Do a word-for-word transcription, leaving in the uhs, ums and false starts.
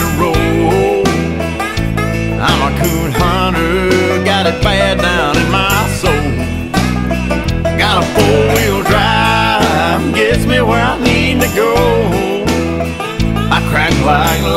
the road. I'm a coon hunter, got it bad down in my soul. Got a four-wheel drive, gets me where I need to go. I crack like